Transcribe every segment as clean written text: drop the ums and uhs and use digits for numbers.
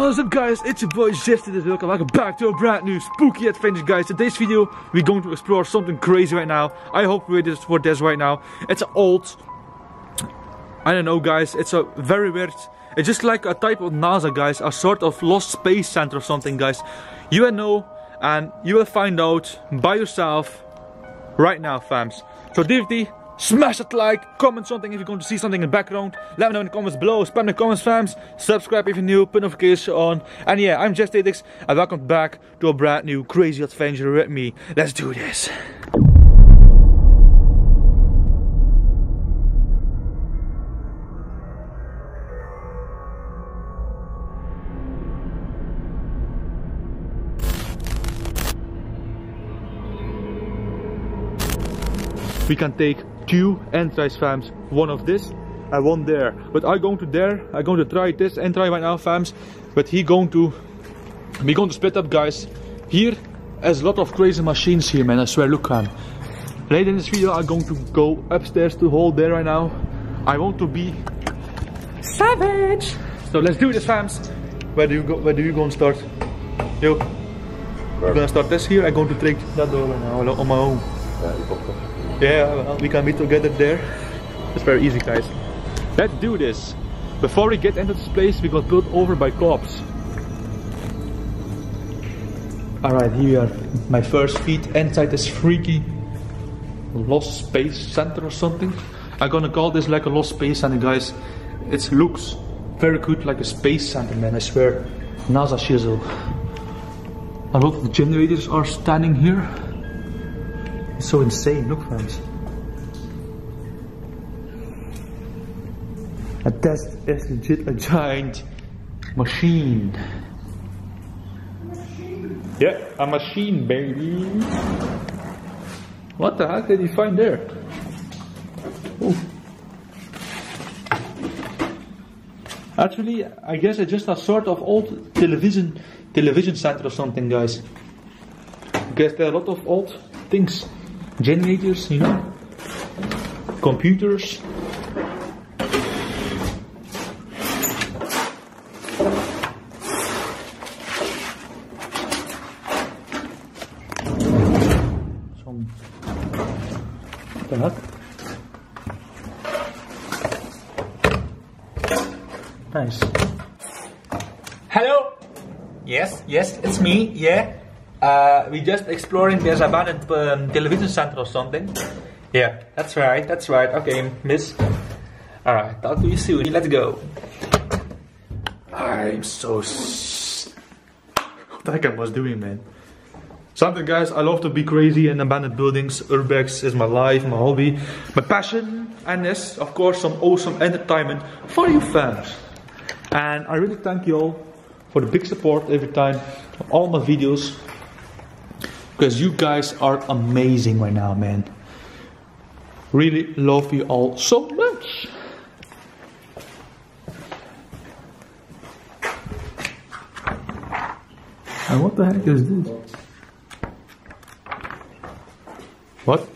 What's up guys, it's your boy Jeff. Welcome back to a brand new spooky adventure guys. In today's video we're going to explore something crazy right now. I hope we're ready for this right now. It's an old, I don't know guys, it's a very weird, it's just like a type of NASA guys, a sort of lost space center or something guys. You will know and you will find out by yourself right now fams. So definitely smash that like, comment something if you're going to see something in the background. Let me know in the comments below, spam the comments fams. Subscribe if you're new, put notifications on. And yeah, I'm Jeff and welcome back to a brand new crazy adventure with me. Let's do this. We can take two entries fams, one of this and one there. But I'm going to try this entry right now fams. But we're going to split up guys. Here is a lot of crazy machines here man, I swear, look fam. Later in this video I'm going to go upstairs to hold there right now. I want to be savage. So let's do this fams. Where do you going to start? Yo. We're gonna start this here. I'm going to take that door right now on my own. Yeah, well, we can meet together there. It's very easy guys. Let's do this. Before we get into this place, we got pulled over by cops. Alright, here we are. My first feet inside this freaky lost space center or something. I'm gonna call this like a lost space center guys. It looks very good like a space center man, I swear. NASA shizzle. A lot of generators are standing here. It's so insane, look friends. And that is legit a giant machine. Yeah, a machine baby. What the heck did you find there? Ooh. Actually, I guess it's just a sort of old television center or something guys. I guess there are a lot of old things. Generators, you know, computers. Some, what the heck? Nice. Hello. Yes, it's me. Yeah. We just exploring this abandoned television center or something. Yeah, that's right. Okay, miss. Alright, talk to you soon. Let's go. I'm so what the heck I was doing man. Something guys, I love to be crazy in abandoned buildings. Urbex is my life, my hobby, my passion, and yes, of course some awesome entertainment for you fans. And I really thank you all for the big support every time on all my videos. Because you guys are amazing right now, man. Really love you all so much. And what the heck is this? What?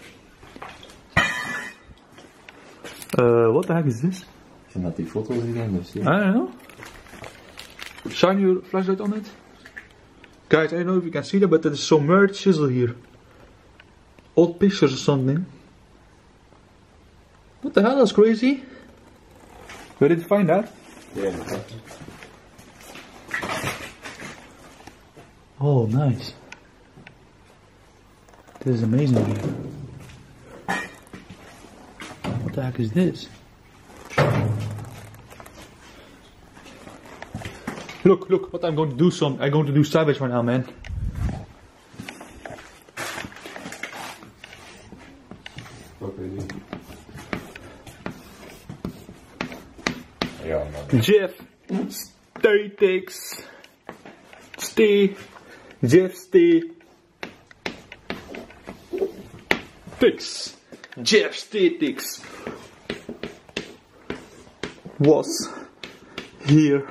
What the heck is this? Zijn dat die foto's again? Dus, I don't know. Shine your flashlight on it. Guys, I don't know if you can see that, but there is some weird chisel here. Old pictures or something. What the hell, that's crazy. Where did you find that? yeah. Oh, nice. This is amazing here. What the heck is this? Look, what I'm going to do I'm going to do savage right now, man. Okay. Ja, man. Jeff Statics. Jeff Statics was here.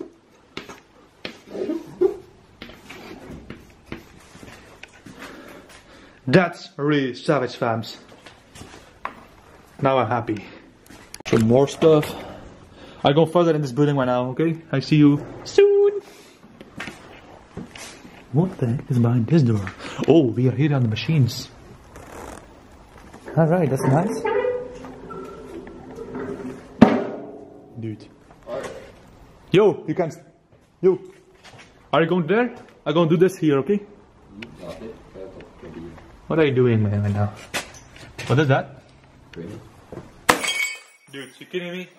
That's really savage fams. Now I'm happy. Some more stuff. I go further in this building right now, okay? I see you soon. What the heck is behind this door? Oh, we are here on the machines. Alright, that's nice. Dude. Yo, you can't. Yo. Are you going there? I'm going to do this here, okay? What are you doing, man, right now? What is that? Dude, you kidding me?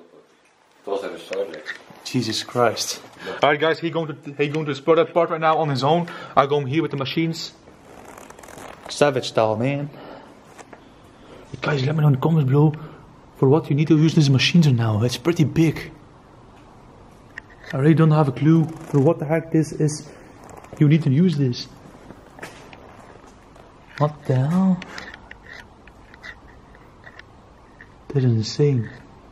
Jesus Christ. Alright guys, he's going to explore that part right now on his own. I'm going here with the machines. Savage style, man. But guys, let me know in the comments below for what you need to use these machines right now. It's pretty big. I really don't have a clue for what the heck this is. You need to use this. What the hell? That is insane.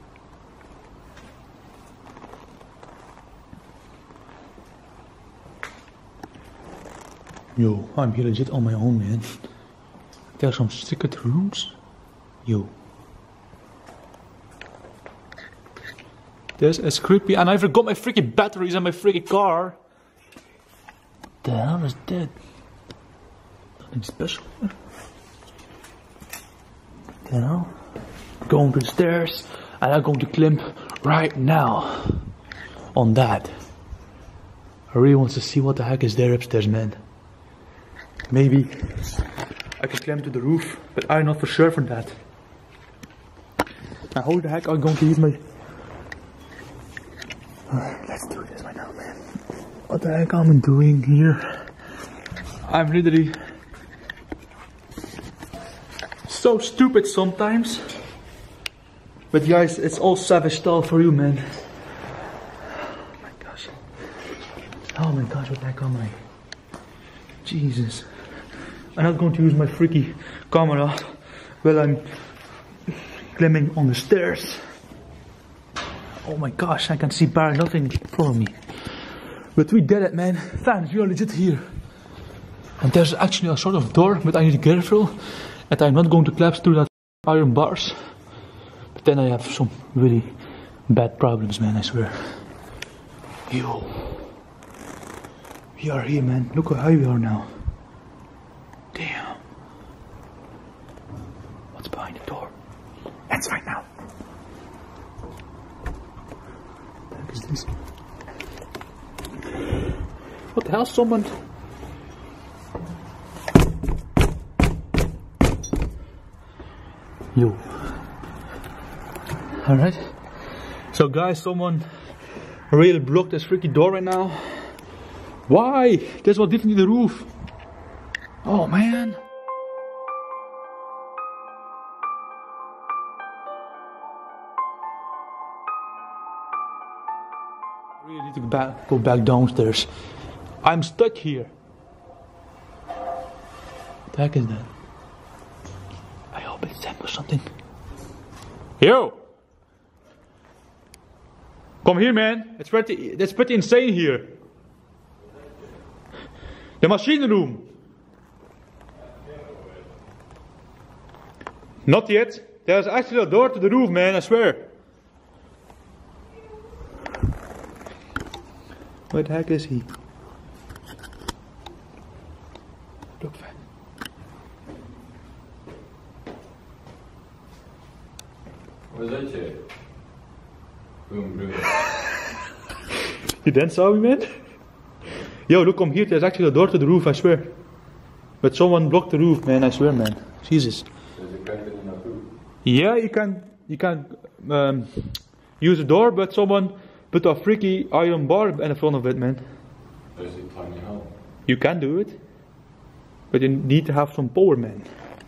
Yo, I'm here legit on my own, man. There's some secret rooms. Yo. This is creepy, and I forgot my freaking batteries in my freaking car. What the hell is that? Nothing special. What the hell? Going to the stairs, and I'm going to climb right now on that. I really want to see what the heck is there upstairs, man. Maybe I can climb to the roof, but I'm not for sure for that. Now how the heck am I going to use my... Alright, let's do this right now, man. What the heck am I doing here? I'm literally so stupid sometimes. But guys, it's all savage style for you, man. Oh my gosh. Oh my gosh, what the heck am I? Jesus. I'm not going to use my freaky camera while I'm climbing on the stairs. Oh my gosh, I can see barely nothing in front of me. But we did it, man. Fans, we are legit here. And there's actually a sort of door, but I need to be careful that I'm not going to collapse through that iron bars. But then I have some really bad problems, man, I swear. Yo. We are here, man. Look how high we are now. Damn. What's behind the door? Let's find out. What the heck is this? What the hell? Someone... Yo. Alright. So guys, someone really blocked this freaky door right now. Why? This was definitely the roof. Oh man. I really need to go back downstairs. I'm stuck here. What the heck is that? I hope it's Sam or something. Yo! Come here, man. It's pretty insane here. The machine room. Not yet. There's actually a door to the roof, man, I swear. Where the heck is he? Look, man. Wat is dat je? Boom, boom. You dance, saw me, man? Yo, look, come here. There's actually a door to the roof, I swear. But someone blocked the roof, man, I swear, man. Jesus. Yeah, you can use the door, but someone put a freaky iron bar in front of it, man. Is it tiny hole? You can do it, but you need to have some power, man.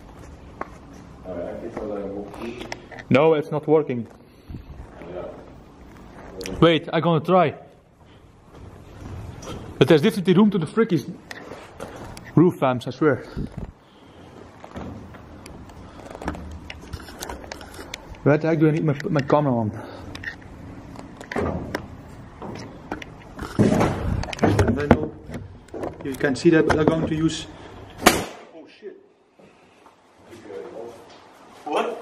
No, it's not working. Wait, I'm gonna try. But there's definitely room to the freaky roof, fams, I swear. Where the heck do I need my camera on? And I know you can see that, but I'm going to use... Oh shit. What?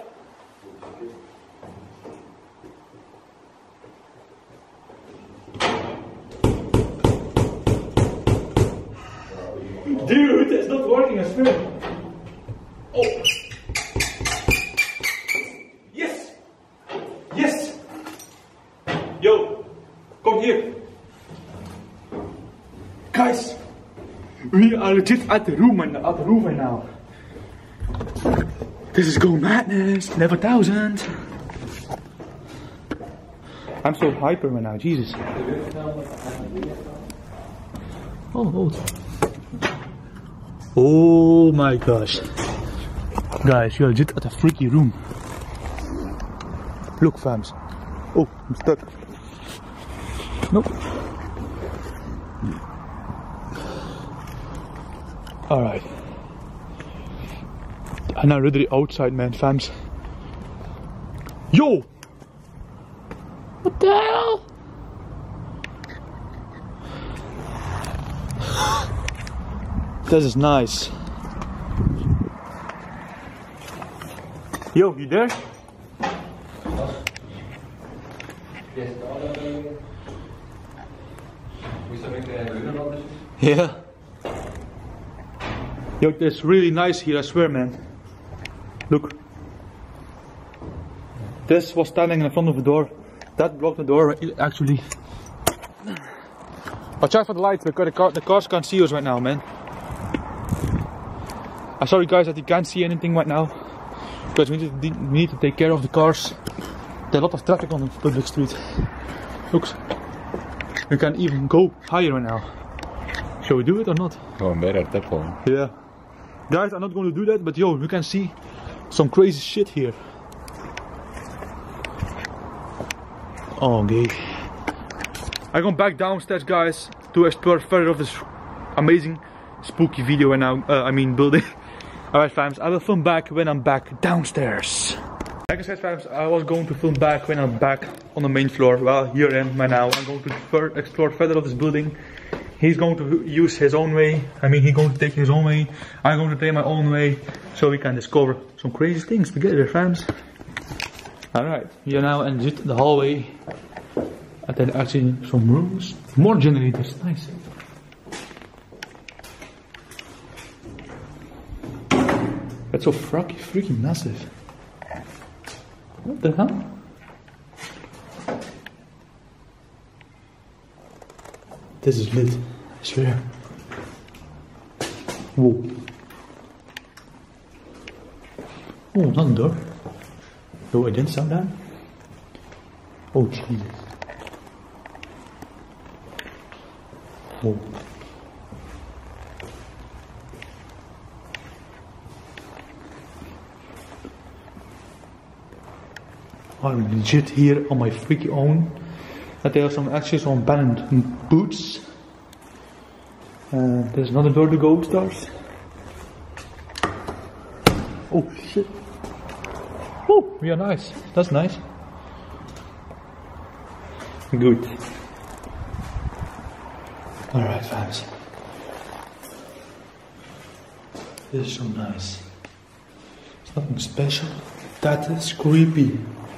are legit at the room right now. This is Go Madness, level 1000. I'm so hyper right now, Jesus. Oh my gosh. Guys, you're legit at a freaky room. Look, fams. Oh, I'm stuck. Nope. Alright. I'm now literally outside, man, fams. Yo! What the hell? This is nice. Yo, you there? Yeah. Yo, it's really nice here, I swear, man. Look. This was standing in front of the door. That blocked the door, actually. Watch out for the lights, because the cars can't see us right now, man. I'm sorry guys that you can't see anything right now. Because we need to take care of the cars. There's a lot of traffic on the public street. Look. We can't even go higher right now. Shall we do it or not? Gewoon bij dat tempo. Yeah. Guys, I'm not going to do that, but yo, you can see some crazy shit here. Oh, okay. I'm going back downstairs, guys, to explore further of this amazing, spooky video and now, building. Alright, fams, I will film back when I'm back downstairs. Like I said, fams, I was going to film back when I'm back on the main floor. Well, here I am right now. I'm going to explore further of this building. He's going to use his own way. He's going to take his own way. I'm going to take my own way. So we can discover some crazy things together, fams. Alright, we are now in the hallway. And then actually some rooms. More generators, nice. That's so freaking massive. What the hell? This is lit, I swear. Whoa. Oh, another door. No, I didn't sound that. Oh, Jesus. Whoa. I'm legit here on my freaky own. That there are some abandoned boots. There's another door to go upstairs. Oh shit. Oh, we are nice. That's nice. Good. Alright, fans. This is so nice. It's nothing special. That is creepy.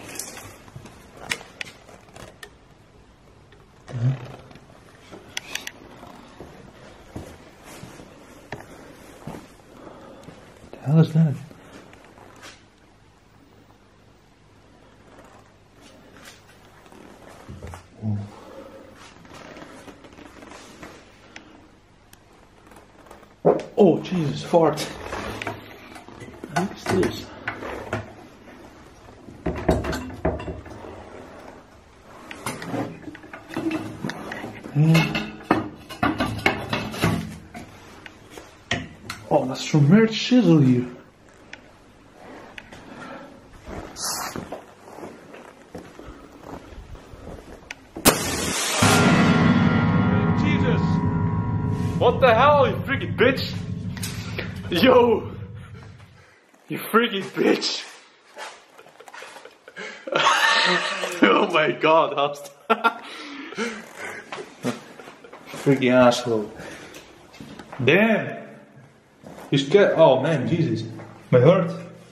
What the hell is that? Oh. Oh Jesus, fart. What is this? Oh, that's some weird shizzle here. Jesus! What the hell, you freaking bitch? Yo! You freaking bitch! Oh my god, freaking asshole. Damn! You scared? Oh man, Jesus. My heart.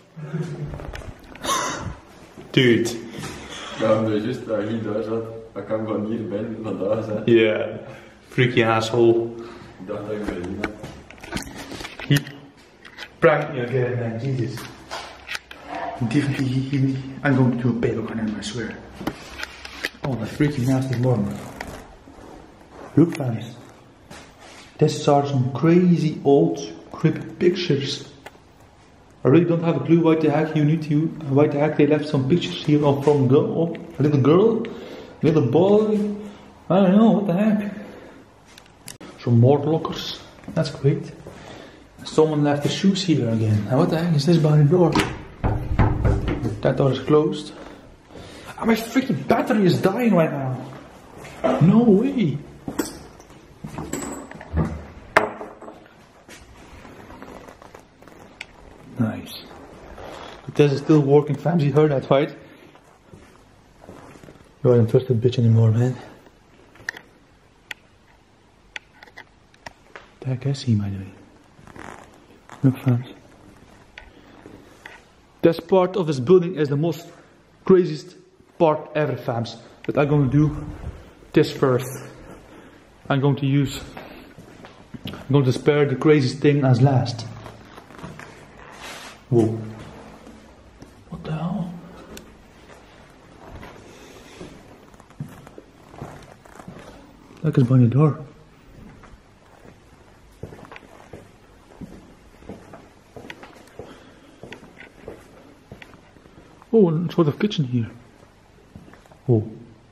Dude. Ja, maar juist waar hij daar zat, dat kan van hier ben, vandaag zijn. Yeah. Freaky asshole. Ik dacht dat ik bij hier had. He pranked me again, man. Jesus. Definitely, I'm going to do a paper on him, I swear. Oh, that freaking nasty morning. Look, fans. These are some crazy old crypt pictures. I really don't have a clue why the heck why the heck they left some pictures here of from a little girl, a little boy. I don't know, what the heck. Some more lockers, that's great. Someone left the shoes here again. And what the heck is this by the door? That door is closed. And my freaking battery is dying right now. No way. Nice. But this is still working, fams. You heard that, right? You aren't trusted bitch anymore, man. The heck is he, by the way? Look, fams. This part of this building is the most craziest part ever, fams. But I'm going to do this first. I'm going to spare the craziest thing as last. Whoa. What the hell? Look, it's by the door. Oh, a sort of kitchen here. Oh.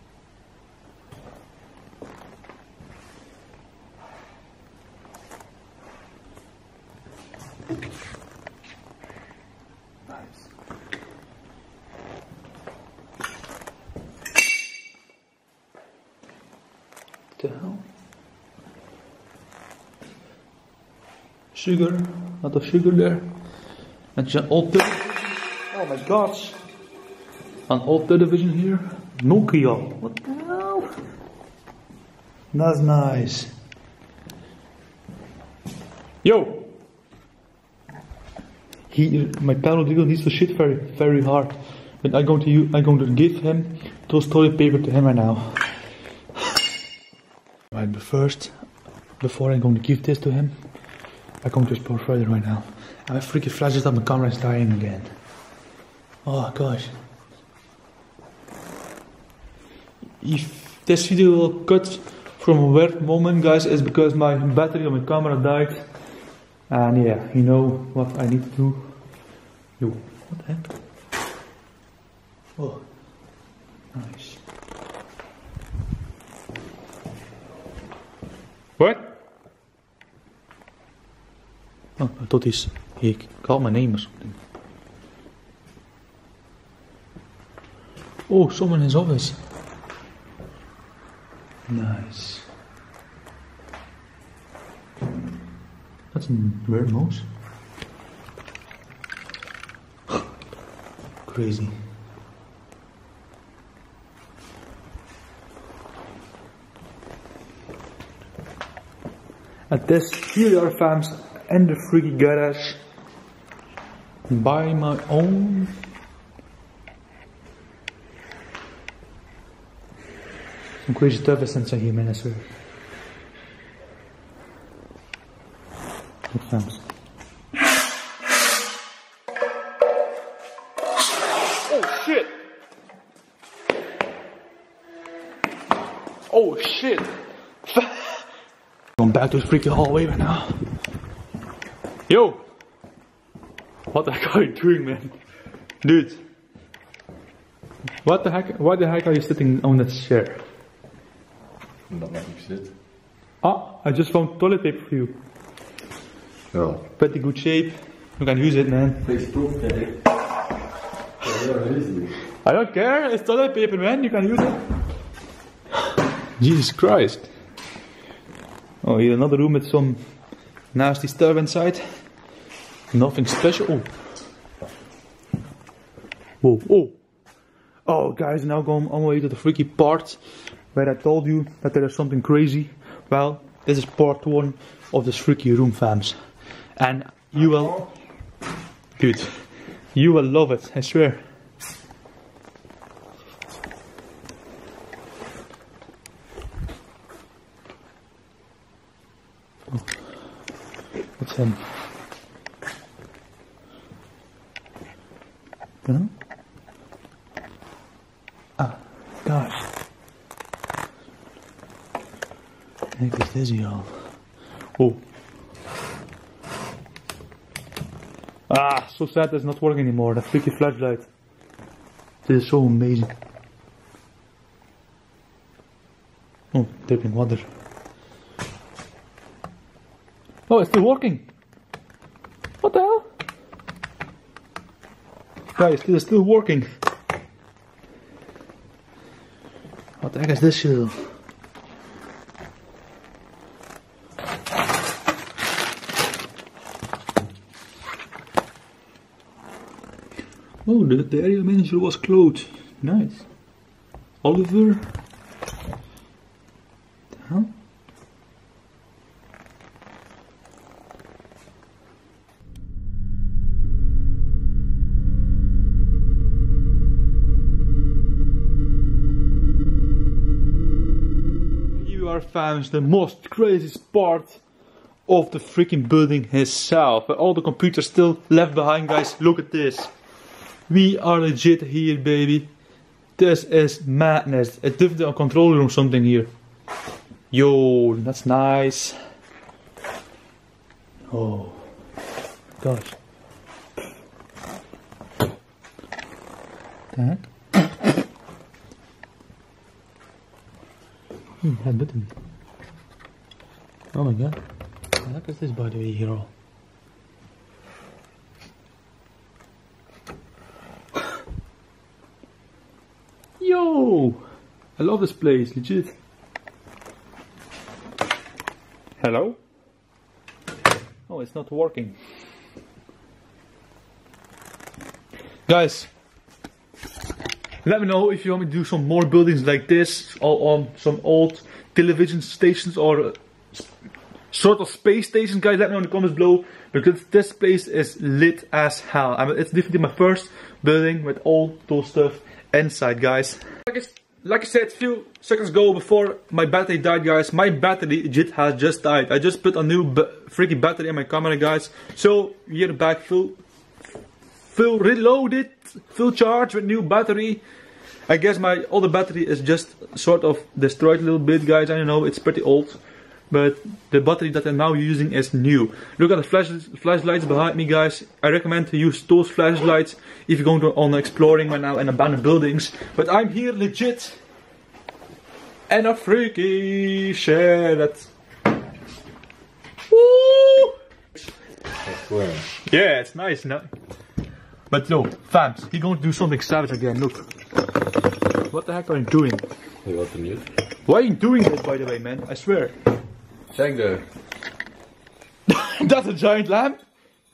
Nice. What the hell? Sugar, a lot of sugar there. And an old television. Oh my gosh. An old television here. Nokia. What the hell? That's nice. Yo! My pal Rodrigo needs to shit very, very hard. But I'm going to give him those toilet paper to him right now. Right, but first, before I'm going to give this to him, I'm going to explore further right now. And my freaking flashes up, my camera is dying again. Oh gosh. If this video will cut from a weird moment, guys, it's because my battery on my camera died. And yeah, you know what I need to do. Yo, what the heck? Oh, nice. What? Oh, I thought he called my name or something. Oh, someone in his office. Nice. That's a weird mouse. Crazy. At this, here are fams and the freaky garage. By my own. Some crazy stuff is inside here, man, I swear. Look, fams. Oh shit! Oh shit! Going back to the freaking hallway right now. Yo! What the heck are you doing, man? Dude! What the heck? Why the heck are you sitting on that chair? Dat mag ik zitten. Ah, I just found toilet paper for you. Ja. Pretty good shape. You can use it, man. I don't care. It's toilet paper, man. You can use it. Jesus Christ. Oh, here another room with some nasty stuff inside. Nothing special. Oh. Whoa. Oh. Oh, guys, now going on my way to the freaky part where I told you that there is something crazy. Well, this is part 1 of this freaky room, fams. And you will... Dude, you will love it, I swear. Oh. What's him? You know? Ah, gosh. Heck is this, y'all? Oh. Ah, so sad it's not working anymore. That freaky flashlight. This is so amazing. Oh, dripping water. Oh, it's still working. What the hell? Guys, this is still working. What the heck is this shit? Oh, the area manager was closed. Nice. Oliver. Huh? You are fans, the most craziest part of the freaking building itself. But all the computers still left behind, guys. Look at this. We are legit here, baby. This is madness. It's definitely a control room, something here. Yo, that's nice. Oh, gosh. That. That button. Oh my god. Look at this, by the way, hero. Yo! I love this place, legit. Hello? Oh, it's not working. Guys, let me know if you want me to do some more buildings like this, or on some old television stations, or sort of space stations. Guys, let me know in the comments below, because this place is lit as hell. I mean, it's definitely my first building with all those stuff inside, guys. Like I said a few seconds ago, before my battery died, guys, my battery has just died. I just put a new freaking battery in my camera, guys. So here back, full reloaded, full charge with new battery. I guess my older battery is just sort of destroyed a little bit, guys. I don't know, it's pretty old, but the battery that I'm now using is new. Look at the flashlights behind me, guys. I recommend to use those flashlights if you're going on exploring right now in abandoned buildings. But I'm here legit and a freaky shit. Woo! Yeah, it's nice, no? But no, fams, he's going to do something savage again. Look. What the heck are you doing? Why are you doing this, by the way, man? I swear. Check there. That's a giant lamp?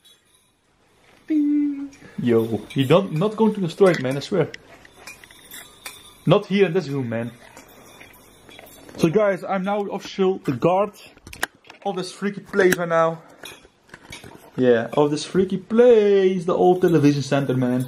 Bing. Yo, you're not going to destroy it, man, I swear. Not here in this room, man. So guys, I'm now official the guard of this freaky place right now. Yeah, of this freaky place, the old television center, man.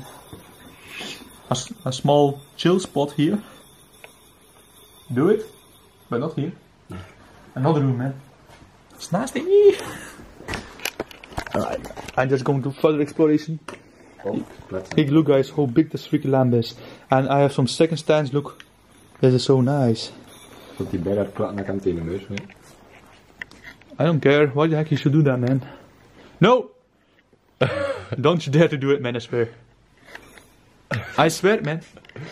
A small chill spot here. Do it, but not here. Another room, man. It's nasty. Alright, I'm just going to further exploration. Oh, hey, look, guys, how big this freaky lamp is. And I have some second stands. Look, this is so nice. Tot die berg klappen kan tegen de neus, man. I don't care. Why the heck you should do that, man? No! Don't you dare to do it, man, I swear. I swear, man.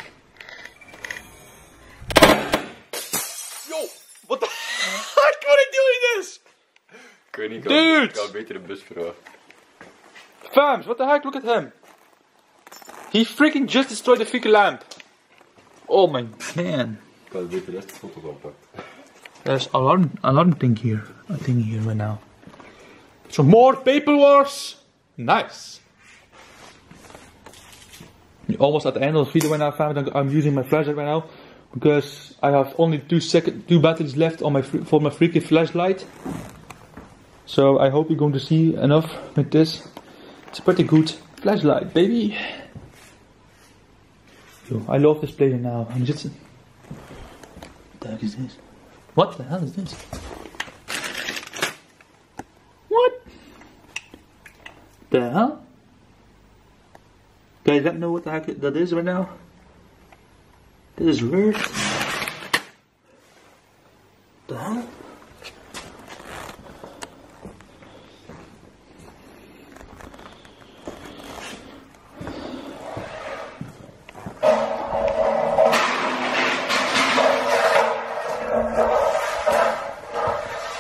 Yo! What the heck are you doing this? Ik weet niet, Dude! Ik kan beter de bus vragen. Fams, what the heck? Look at him. He freaking just destroyed the freaking lamp. Oh my man. Ik had beter de rest foto's oppakken. There's alarm thing here. I think here right now. Some more paper wars. Nice. Almost at the end of the video right now, fam. I'm using my flashlight right now because I have only two batteries left on for my freaking flashlight. So I hope you're going to see enough with this. It's a pretty good flashlight, baby. Yo, I love this place now. I'm just. What the heck is this? What the hell is this? What? The hell? Guys, let me know what the heck that is right now. This is weird. The hell?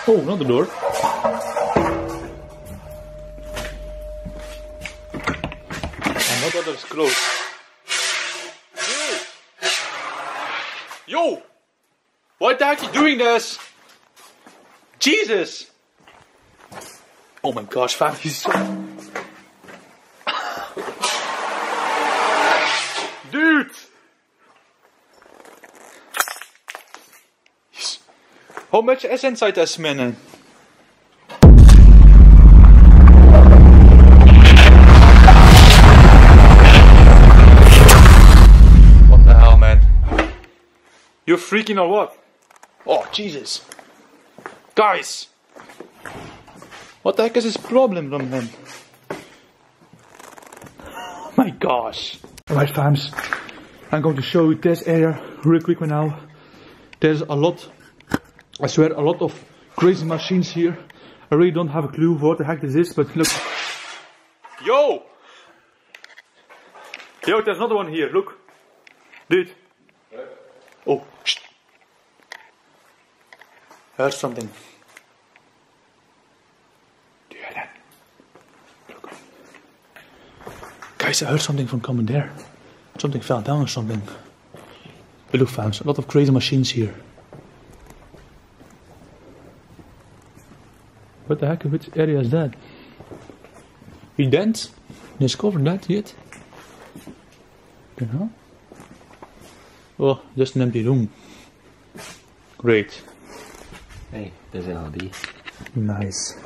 Oh, not the door. Another door is closed. Yo! Why the heck are you doing this? Jesus! Oh my gosh, fam, he's so... Dude! How much is inside this man? What the hell, man? You're freaking or what? Oh, Jesus. Guys! What the heck is his problem, man? Oh my gosh. Alright, fams. I'm going to show you this area real quick right now. There's a lot, I swear, a lot of crazy machines here. I really don't have a clue what the heck this is, but look. Yo! Yo, there's another one here, look. Dude. Oh, shh. I heard something. Do you hear that? Look. Guys, I heard something from coming there. Something fell down or something. But look, fams, a lot of crazy machines here. What the heck, which area is that? We didn't discover that yet. You know? Oh, just an empty room. Great. Hey, there's an LD. Nice.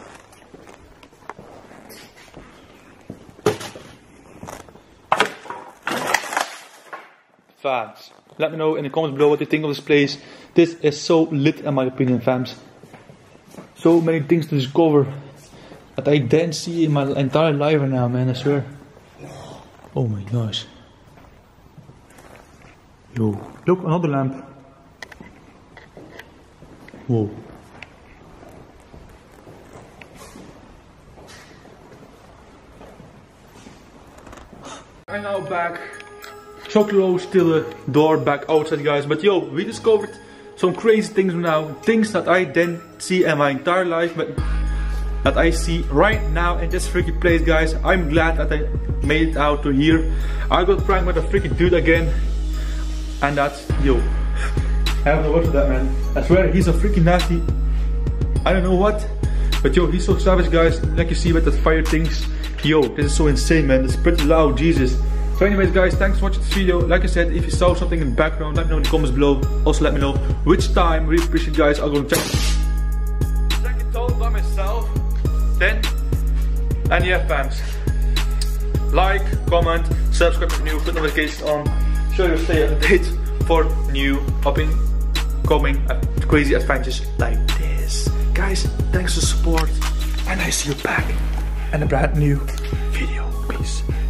Fans, let me know in the comments below what you think of this place. This is so lit in my opinion, fams. So many things to discover that I didn't see in my entire life right now, man, I swear. Oh my gosh. Yo, look, another lamp. Whoa. I'm now back. Chocolate still the door back outside, guys. But yo, we discovered some crazy things now. Things that I didn't see in my entire life, but that I see right now in this freaky place, guys. I'm glad that I made it out to here. I got pranked with a freaky dude again. And that's, yo, I have no words for that, man. I swear, he's a freaking nasty. I don't know what. But yo, he's so savage, guys. Like you see with the fire things. Yo, this is so insane, man. It's pretty loud, Jesus. So anyways, guys, thanks for watching this video. Like I said, if you saw something in the background, let me know in the comments below. Also let me know which time. Really appreciate it, guys. I'm gonna check it out by myself. Then, and yeah, fans, like, comment, subscribe if you're new, put notifications on, so you stay up to date for new coming crazy adventures like this. Guys, thanks for the support, and I see you back in a brand new video. Peace.